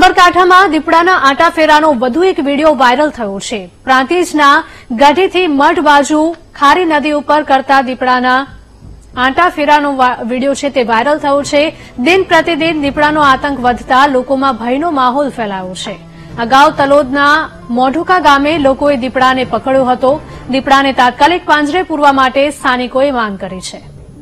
સાબરકાંઠામાં દીપડાના આંટા ફેરાનો વધુ એક વિડીયો વાયરલ થયો છે। પ્રાંતિજના ગઢીથી મઢ બાજુ ખારી નદી ઉપર કરતા દીપડાના આંટા ફેરાનો વિડીયો છે તે વાયરલ થયો છે। દિન પ્રતિદિન દીપડાનો આતંક વધતા લોકોમાં ભયનો માહોલ ફેલાયો છે। અગાઉ તલોદના મોઢુકા ગામે લોકોએ દીપડાને પકડ્યો હતો। દીપડાને તાત્કાલિક પાંજરે પૂરવા માટે સ્થાનિકોએ માંગ કરી છે।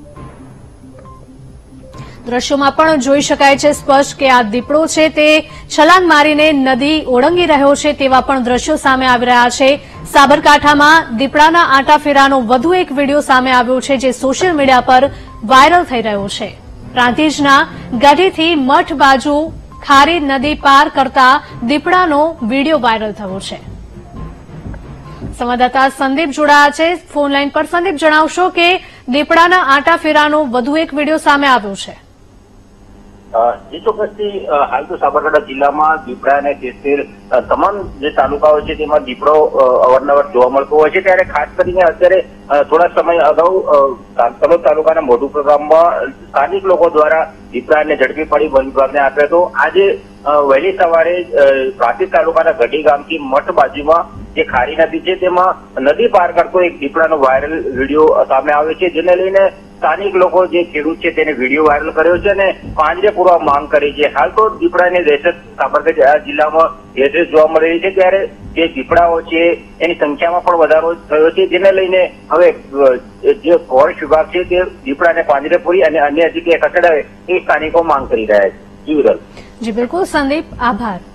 દ્રશ્યોમાં પણ જોઈ શકાય છે સ્પષ્ટ કે આ દીપડો છે તે છલાંગ મારીને નદી ઓળંગી રહ્યો છે તેવા પણ દ્રશ્યો સામે આવી રહ્યા છે। સાબરકાંઠામાં દીપડાના આંટા ફેરાનો વધુ એક વિડીયો સામે આવ્યો છે જે સોશિયલ મીડિયા પર વાયરલ થઈ રહ્યો છે। પ્રાંતિજના ગઢીથી મઠ બાજુ ખારી નદી પાર કરતા દીપડાનો વિડીયો વાયરલ થયો છે। સંવાદદાતા સંદીપ જોડાયા છે ફોન લાઈન પર। સંદીપ, જણાવશો કે દીપડાના આંટા ફેરાનો વધુ એક વિડીયો સામે આવ્યો છે। જે ચોક્કસથી હાલ તો સાબરકાંઠા જિલ્લામાં દીપડા અને કેસર તમામ જે તાલુકાઓ છે તેમાં દીપડો અવારનવાર જોવા મળતો હોય છે। ત્યારે ખાસ કરીને અત્યારે થોડા સમય અગાઉ તલોદ તાલુકાના મોઢુકા ગામમાં સ્થાનિક લોકો દ્વારા દીપડાને ઝડપી પડી વન વિભાગને આપ્યો હતો। આજે વહેલી સવારે પ્રાંતિજ તાલુકાના ગઢી ગામથી મઠ બાજુમાં જે ખારી નદી છે તેમાં નદી પાર કરતો એક દીપડાનો વાયરલ વિડીયો સામે આવે છે, જેને લઈને સ્થાનિક લોકો જે ખેડૂત છે તેને વિડીયો વાયરલ કર્યો છે અને પાંજરે પૂરવા માંગ કરી છે। હાલ તો દીપડાની દહેશત સાબરકાંઠા જિલ્લામાં દહેશત જોવા મળી રહી છે। ત્યારે જે દીપડાઓ છે એની સંખ્યામાં પણ વધારો થયો છે, જેને લઈને હવે જે ફોરેસ્ટ વિભાગ છે તે દીપડાને પાંજરે પૂરી અને અન્ય જગ્યાએ ખસેડાવે એ સ્થાનિકો માંગ કરી રહ્યા છે। જી બિલકુલ સંદીપ, આભાર।